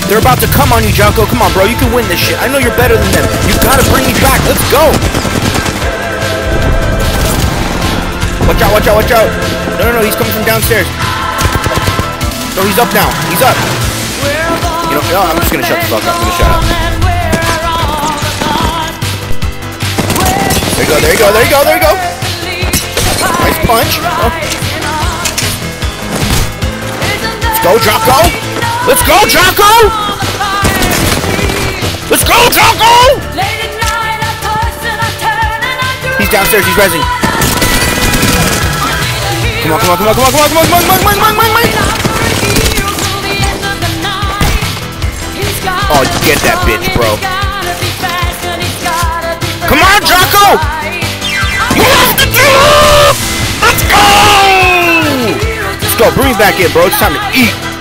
They're about to come on you, Jocko. Come on, bro. You can win this shit. I know you're better than them. You gotta bring me back. Let's go. Watch out, watch out, watch out. No, no, no. He's coming from downstairs. No, he's up now. He's up. You know, no, I'm just gonna shut the fuck up. I'm gonna shut up. There you go, there you go, there you go, there you go. Nice punch. Oh. Let's go, Jocko. Let's go, Jocko. Let's go, Jocko. He's downstairs. He's rezzing. Come on, come on, come on, come on, come on, come on, come on, come on, come on, come on, come on. Oh, you get that bitch, bro. Come on, Jocko! You have to do it! Let's go! Let's go, bring me back in, bro. It's time to eat.